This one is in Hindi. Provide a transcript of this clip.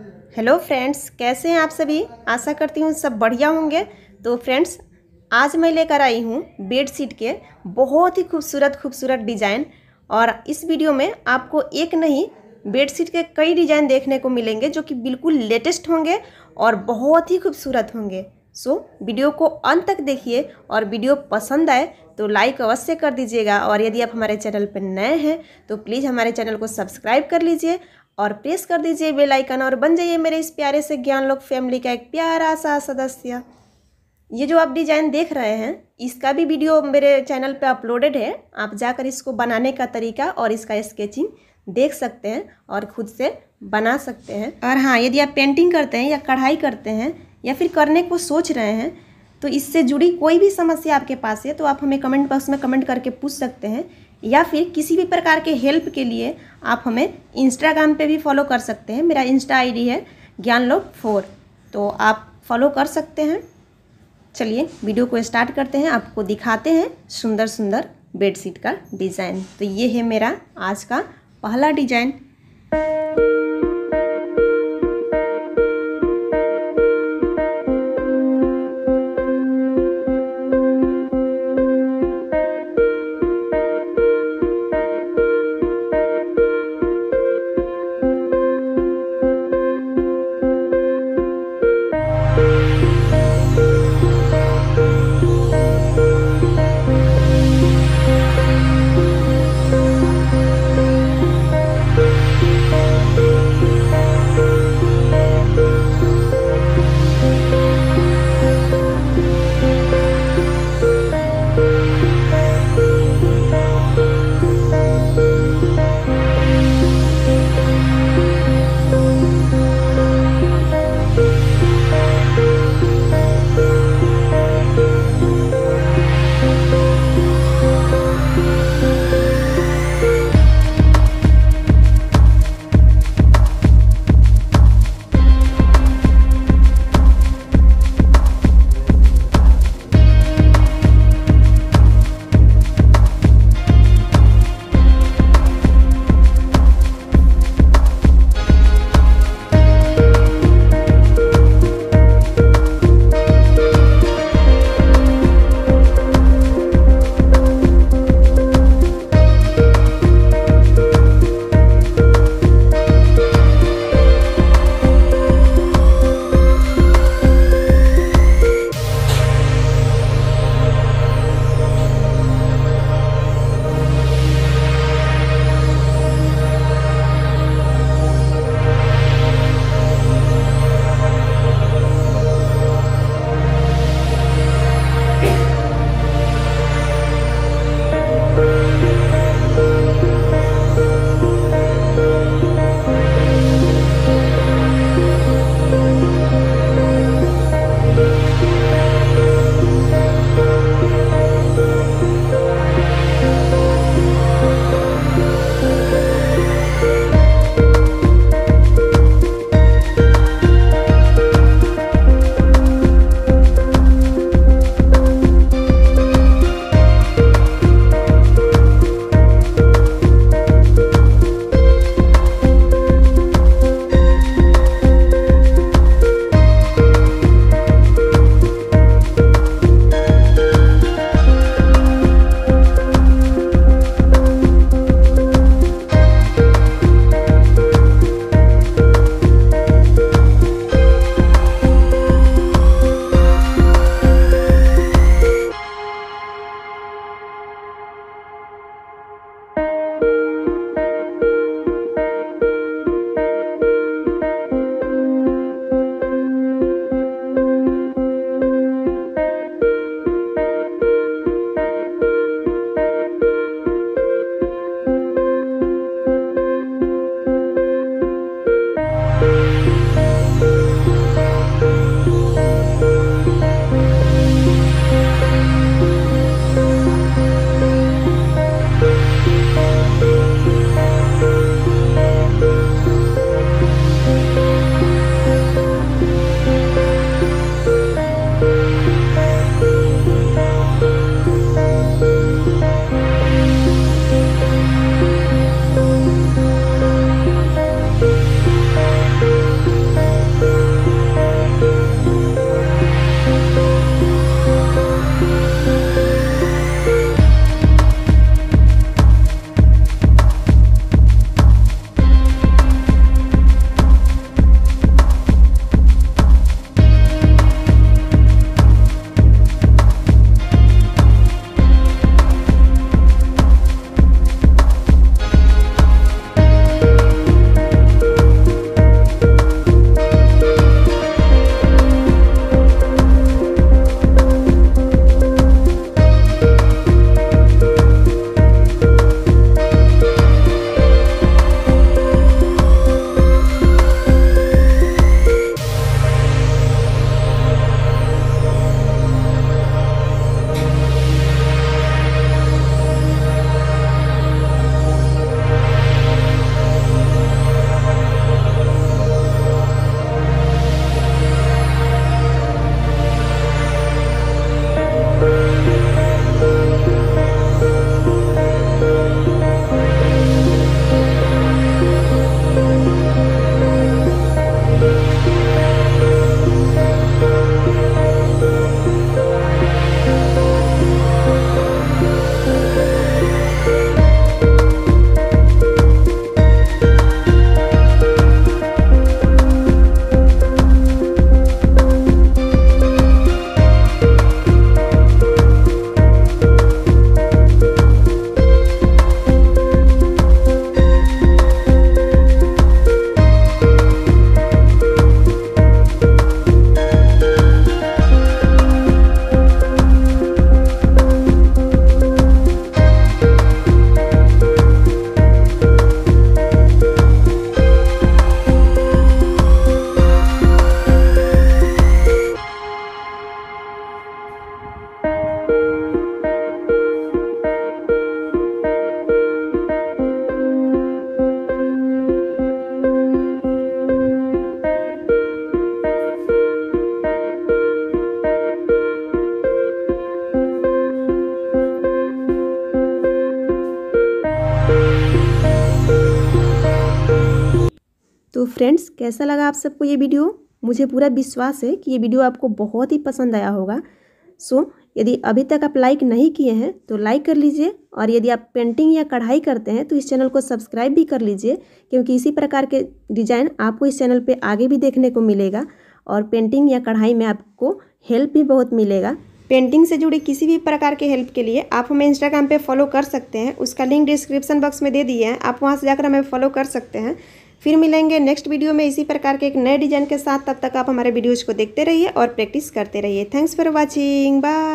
हेलो फ्रेंड्स, कैसे हैं आप सभी। आशा करती हूँ सब बढ़िया होंगे। तो फ्रेंड्स, आज मैं लेकर आई हूँ बेडशीट के बहुत ही खूबसूरत खूबसूरत डिज़ाइन। और इस वीडियो में आपको एक नहीं बेडशीट के कई डिज़ाइन देखने को मिलेंगे जो कि बिल्कुल लेटेस्ट होंगे और बहुत ही खूबसूरत होंगे। सो वीडियो को अंत तक देखिए और वीडियो पसंद आए तो लाइक अवश्य कर दीजिएगा। और यदि आप हमारे चैनल पर नए हैं तो प्लीज़ हमारे चैनल को सब्सक्राइब कर लीजिए और प्रेस कर दीजिए बेल आइकन और बन जाइए मेरे इस प्यारे से ज्ञान लोक फैमिली का एक प्यारा सा सदस्य। ये जो आप डिज़ाइन देख रहे हैं इसका भी वीडियो मेरे चैनल पे अपलोडेड है। आप जाकर इसको बनाने का तरीका और इसका स्केचिंग देख सकते हैं और खुद से बना सकते हैं। और हाँ, यदि आप पेंटिंग करते हैं या कढ़ाई करते हैं या फिर करने को सोच रहे हैं तो इससे जुड़ी कोई भी समस्या आपके पास है तो आप हमें कमेंट बॉक्स में कमेंट करके पूछ सकते हैं, या फिर किसी भी प्रकार के हेल्प के लिए आप हमें इंस्टाग्राम पे भी फॉलो कर सकते हैं। मेरा इंस्टा आईडी है ज्ञानलोक 4, तो आप फॉलो कर सकते हैं। चलिए वीडियो को स्टार्ट करते हैं, आपको दिखाते हैं सुंदर सुंदर बेडशीट का डिज़ाइन। तो ये है मेरा आज का पहला डिज़ाइन। फ्रेंड्स, कैसा लगा आप सबको ये वीडियो? मुझे पूरा विश्वास है कि ये वीडियो आपको बहुत ही पसंद आया होगा। सो यदि अभी तक आप लाइक नहीं किए हैं तो लाइक कर लीजिए, और यदि आप पेंटिंग या कढ़ाई करते हैं तो इस चैनल को सब्सक्राइब भी कर लीजिए, क्योंकि इसी प्रकार के डिज़ाइन आपको इस चैनल पे आगे भी देखने को मिलेगा और पेंटिंग या कढ़ाई में आपको हेल्प भी बहुत मिलेगा। पेंटिंग से जुड़ी किसी भी प्रकार के हेल्प के लिए आप हमें इंस्टाग्राम पे फॉलो कर सकते हैं, उसका लिंक डिस्क्रिप्शन बॉक्स में दे दिए हैं, आप वहाँ से जाकर हमें फॉलो कर सकते हैं। फिर मिलेंगे नेक्स्ट वीडियो में इसी प्रकार के एक नए डिज़ाइन के साथ। तब तक आप हमारे वीडियोज़ को देखते रहिए और प्रैक्टिस करते रहिए। Thanks for watching, bye.